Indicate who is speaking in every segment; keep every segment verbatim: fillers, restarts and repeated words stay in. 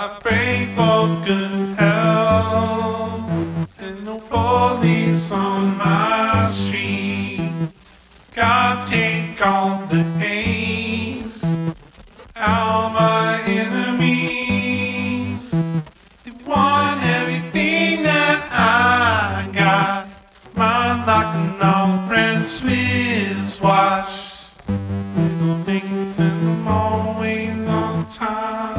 Speaker 1: I pray for good health and no police on my street. God, take all the pains out my enemies. They want everything that I got. Mind locking off friends, Swiss watch. Little things and I'm always on time.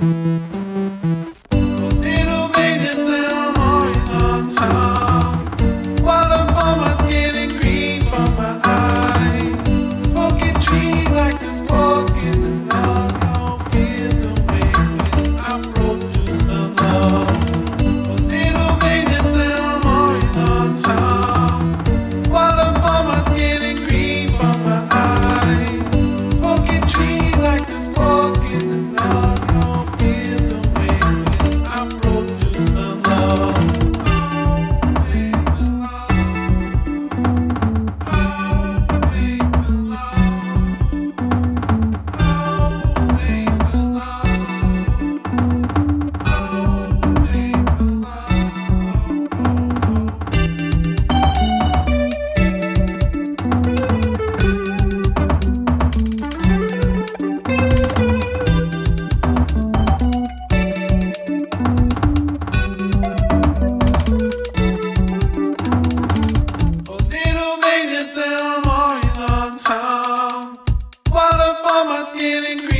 Speaker 1: Little things and I'm always on time. Water from my skin and green from my eyes. Smoking trees like there's bugs in the night. I'll feel the way when I produce the love. Little things and I'm always on time. Water from my skin and green from my eyes. Smoking trees like there's bugs in the night. I'll feel the way when I produce the love. Little maintenance and I'm always on time. Water for my skin and green.